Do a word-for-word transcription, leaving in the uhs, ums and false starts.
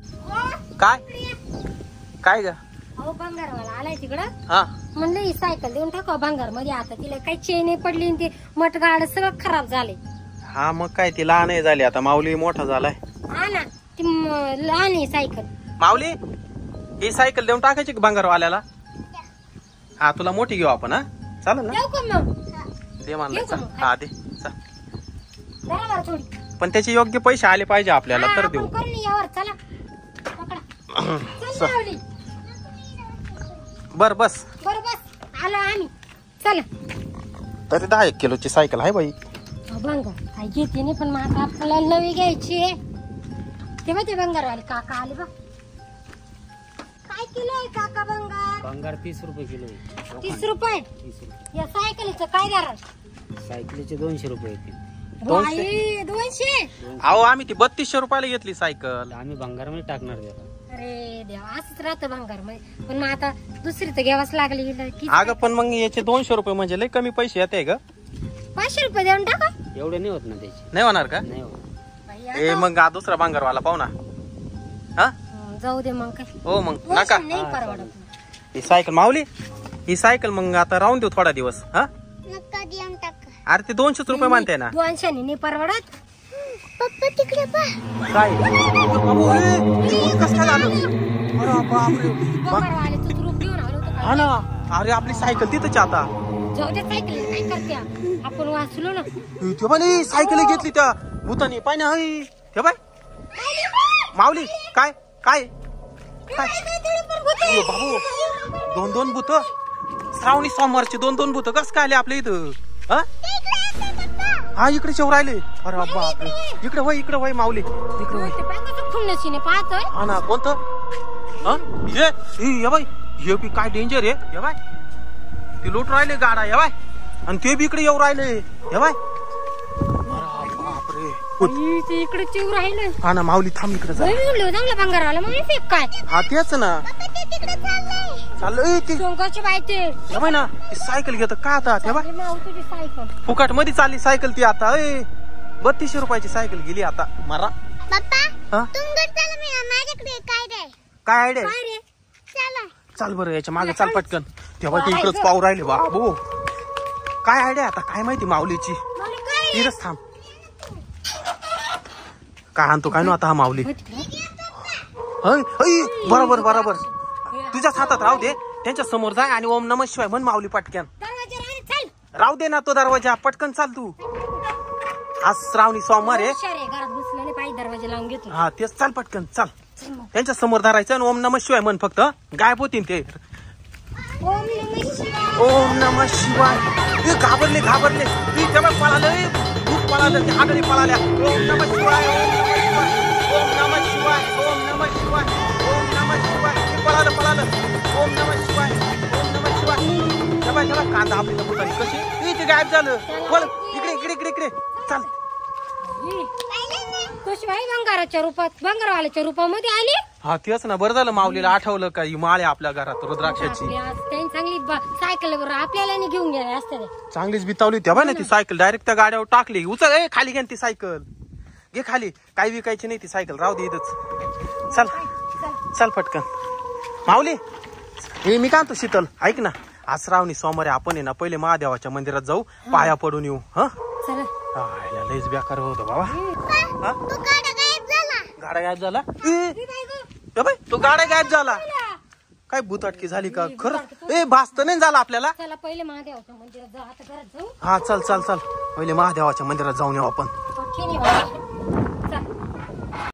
काय काय ग? अहो भंगारवाला आलाय तिकडं. हा म्हणलं ही सायकल देऊन टाकाव भंगार मध्ये. आता तिला काही चेन पडली ते मटगाड सगळं खराब झाले. हा मग काय ती लहान आहे झाली आता. माऊली मोठा झालाय. हा ना ती लहान आहे सायकल. माऊली ही सायकल देऊन टाकायची का भंगारवाल्याला? हा तुला मोठी घेऊ आपण. हा चालेल ना? देऊ का मग? दे म्हणलं. हा दे. बरोबर थोडी. पण त्याचे योग्य पैसे आले पाहिजे आपल्याला तर देऊ. यावर चला पकडा. बर बस. बर बस आलो आम्ही. चला. तरी दहा एक किलोची सायकल आहे बाई. भंगार काय घेते नाही पण मग आपल्याला नवी घ्यायची आहे. तेव्हा ते भंगारवाले काका आले बघ. काय किलो आहे काका भंगार? भंगार तीस रुपये किलो आहे. तीस रुपये. तीस रुपये. या सायकलीचं काय दर? सायकलीचे दोनशे रुपये येतील. बाई, दोनशे. अहो आम्ही ती बत्तीसशे रुपयाला घेतली सायकल. आम्ही भंगार मध्ये टाकणार त्याला. अरे देवा असंच राहतं भंगार मध्ये. पण मग आता दुसरी तर घ्यावाच लागली. अगं पण मग याचे दोनशे रुपये म्हणजे लय कमी पैसे येते ग. पाचशे रुपये देऊन टाका. एवढे नाही होत ना त्याचे. नाही होणार का? नाही होत. ए मग हा दुसरा भंगारवाला पाहू ना. हा जाऊ दे मग काय. हो मग नका. नाही परवडत. ही सायकल माऊली ही सायकल मग आता राहून देऊ थोडा दिवस. हा अरे ते दोनशेच रुपये मानते ना. दोनशे नाही परवडत. पप्पा तिकडे पहा. काय बाबू कसं काय झालं? अरे बापरे. भंगारवाल्याचं रूप घेऊन आलो होतो. हा ना. अरे आपली सायकल तिथंच आता. जाऊ दे सायकल काय करते आपण वाचलो ना. ते बाई सायकल घेतली त्या भूतानी पाय ना. ते बाय माऊली काय काय काय बाबू दोन दोन भूत श्रावणी सोमवारचे दोन दोन भूत कस काय आले आपल्या इथं? हा हा इकडे शेव राहिले. अरे बापरे. इकडे वय इकडे वय माऊली इकडे वय. खुन्नसीने पाहतोय. हा ना कोणतं? हा ये ये बाई हे बी काय डेंजर आहे. ये बाय ते लूट राहिले गाडा. ये बाय आणि ते बी इकडे येऊ राहिले. ये बाय बापरे इकडे चिव राहिले. हा ना माऊली थांब इकडे जा. चांगला भंगारवाला मग काय. हा तेच ना चाललंय ते डोंगरची बायते. बाई ना सायकल घेत का आता? ते बाय तुझी सायकल फुकट मध्ये चालली सायकल ती आता. ए बत्तीसशे रुपयाची सायकल गेली आता. मारा पप्पा काय आयडिया? चाल बरं याच्या मागे चाल पटकन. तेव्हा ते इकडच पाहू राहिले बाबू. काय आयडिया आता काय माहिती माऊलीची. इथंच थांब. काय आणतो काय ना आता हा माऊली. बरोबर बरोबर तुझ्याच हातात राहू दे. त्यांच्या समोर जाय आणि ओम नमः शिवाय म्हण माऊली पटकन. राहू दे ना तो दरवाजा पटकन चाल तू. आज श्रावणी सोमवार आहे. दरवाजा लावून घेतो. हा तेच चाल पटकन चाल. त्यांच्या समोर धरायचं आणि ओम नमः शिवाय म्हण फक्त. गायब होतील ते. ओम नमः शिवाय. ते घाबरले घाबरले. ती तेव्हा पळालं खूप पळालं. ते आगळे पळाल्या. ओम नमः शिवाय ओम नमः शिवाय ओम नमः शिवाय ओम नमः शिवाय. ते पळालं पळालं. ओम नमः शिवाय ओम नमः शिवाय. तेव्हा तेव्हा कांदा आपली नकोतानी कशी ते गायब झालं. बोल इकडे इकडे इकडे इकडे चाल. शिवाय भंगाराच्या रूपात भंगारवाल्याच्या रूपामध्ये आली. हा तेच ना बरं झालं माऊलीला आठवलं का ही माळ आहे आपल्या घरात रुद्राक्षाची. चांगली सायकल बरोबर आपल्याला घेऊन गेले असते. चांगलीच बितावली तेव्हा ना ती सायकल. डायरेक्ट त्या गाड्यावर टाकली. उचल ए खाली घे ती सायकल. घे खाली. काही विकायची नाही ती सायकल. राहू दे इथंच. चल चल पटकन माऊली. हे मी का आणतो शीतल ऐक ना. आज श्रावणी सोमवारी आपण आहे ना पहिले महादेवाच्या मंदिरात जाऊ पाया पडून येऊ. हा लयच बेकार होतो बाबा. गाडा गायब झाला. तो गाडा गायब झाला. काय भूताटकी झाली का खरं? ए भास्त नाही झाला आपल्याला. पहिले महादेवाच्या मंदिरात जाऊ. आता घरात जाऊ. हा चल चल चल पहिले महादेवाच्या मंदिरात जाऊन येऊ आपण.